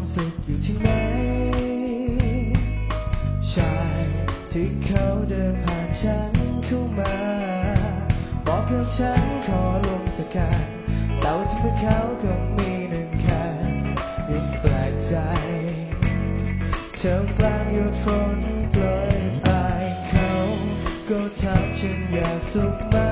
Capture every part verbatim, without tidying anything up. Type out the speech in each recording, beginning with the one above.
สุขอยู่ที่ไหนชายที่เขาเดินผ่านฉันเข้ามาบอกกับฉันขอลงสักการแต่ว่าที่เพื่อเขาก็มีหนึ่งแค่ยังแปลกใจเธอกลางหยดฝนโปรยปลายเขาก็ถามฉันอยากสุขไหม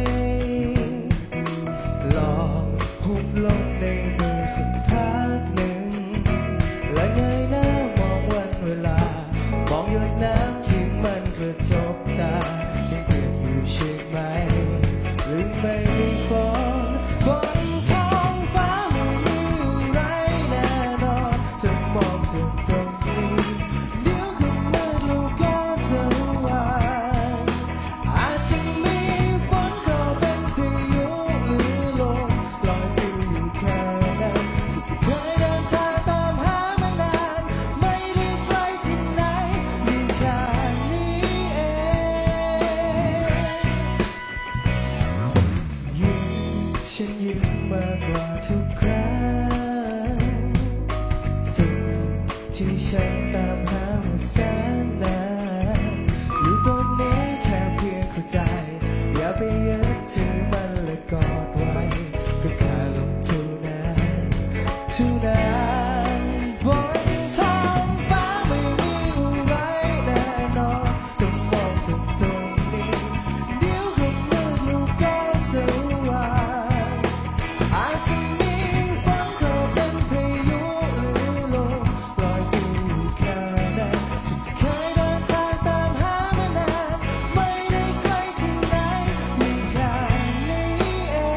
ลองหุบลงในมือสักพักหนึ่งและเงยหน้ามองวันเวลามองหยดน้ำที่มันกระทบตายังเปียกอยู่ใช่ไหมหรือไม่มีฝนบนท้องฟ้าไม่มีอะไรแน่นอนจะมองถึงตรงนี้เดี๋ยวก็มืดแล้วก็สว่างอาจจะมีฝนก็เป็นพายุหรือลมลอยไปอยู่แค่นั้นสิ่งที่เคยเดินทางตามหามานานไม่ได้ไกลที่ไหนอยู่แค่นี้เองยิ้มฉันยิ้มมากกว่าทุกครั้งสิ่งที่ฉันตามหามาแสนนานอยู่ตรงนี้แค่เพียงเข้าใจอย่าไปยึดถือมันและกอดไว้ก็แค่ลงเท่านั้นเท่านั้นบนท้องฟ้าไม่มีอะไรแน่นอนจะมองถึงตรงนี้เดี๋ยวก็มืดแล้วก็สว่างอาจจะมีฝนก็เป็นพายุหรือลมลอยไปอยู่แค่นั้นสิ่งที่เคยเดินทางตามหามานานไม่ได้ไกลที่ไหนอยู่แค่นี้เอง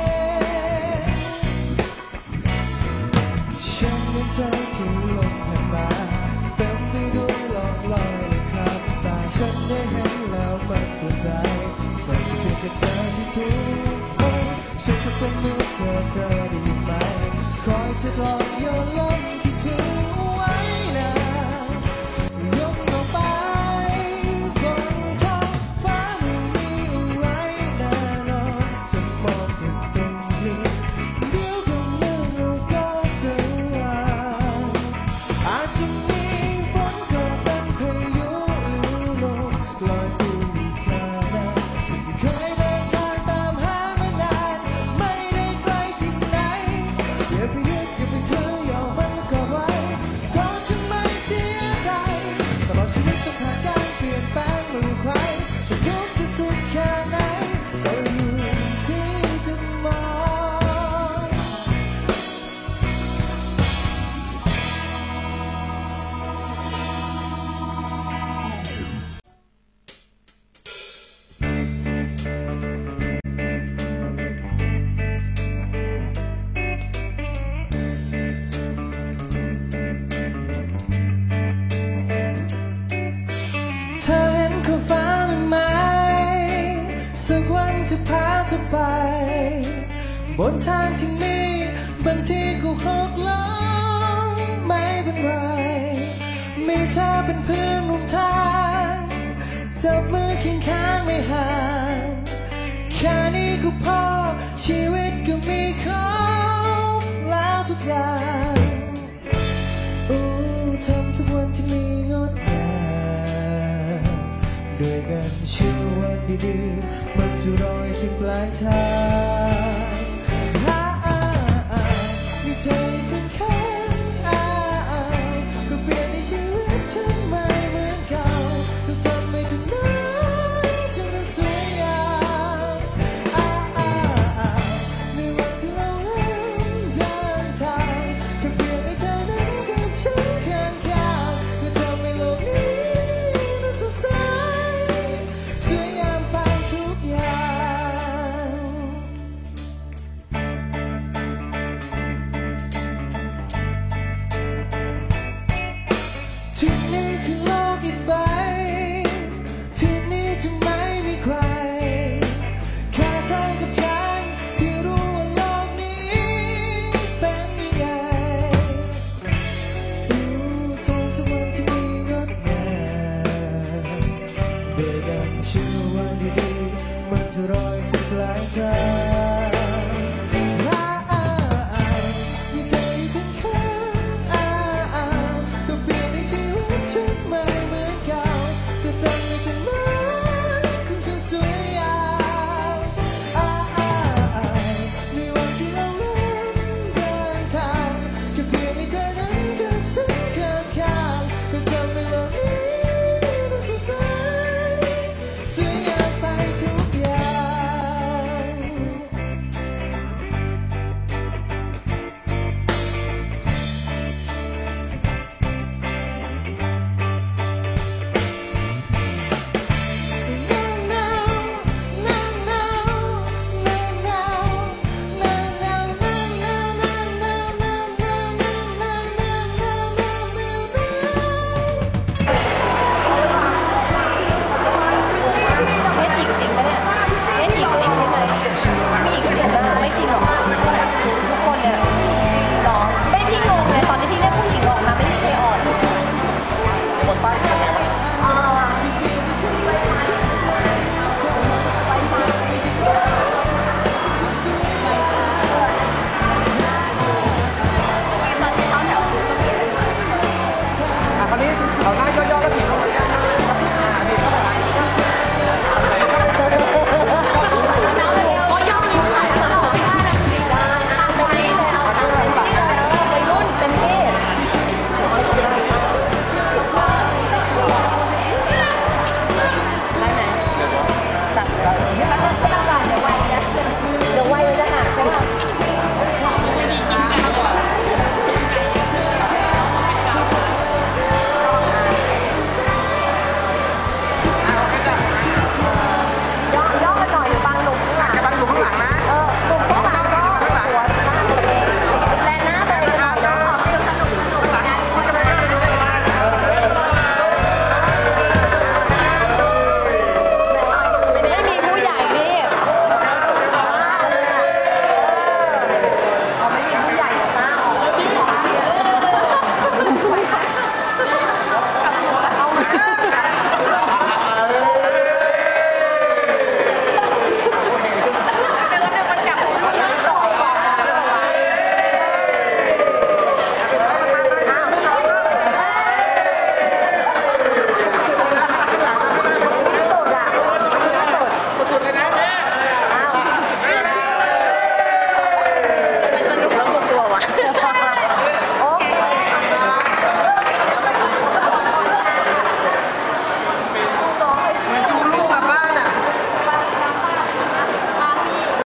ฉันยังใจที่ลมผ่านมาเต็มไปด้วยร่องรอยและคราบน้ำตาฉันได้เห็นแล้วมันปวดใจไม่ใช่เพียงแค่เธอที่ทุกคนฉันก็ต้องนึกเธอเธอได้ยินไหมคอยเธอลองโยนลมที่ถือไว้นะยกลงไปบนท้องฟ้าไม่มีอะไรแน่นอนจะมองถึงตรงนี้เดี๋ยวก็มืดแล้วก็สว่างอาจจะมีฝนก็เป็นพายุหรือลมลอยไปอยู่แค่นั้นสิ่งที่เคยเดินทางตามหามานานไม่ได้ไกลที่ไหนอย่าไปยึดอย่าไปถือยอมมันก็ไว้เพราะฉันไม่เสียใจตลอดชีวิตต้องผ่านการเปลี่ยนแปลงไม่รู้ใครจะทุกข์ที่สุดแค่ไหนก็อยู่ที่จะมองเธอเห็นขอบฟ้านั้นไหมสักวันจะพาเธอไปบนทางที่มีบางทีก็หกล้มไม่เป็นไรมีเธอเป็นเพื่อนร่วมทางจับมือเคียงข้างไม่ห่างแค่นี้ก็พอชีวิตก็มีครบแล้วทุกอย่างอู้ทำทุกวันที่มีงดงามด้วยกันชื่อวันดีๆมันจะรอยถึงปลายทางมีเธอ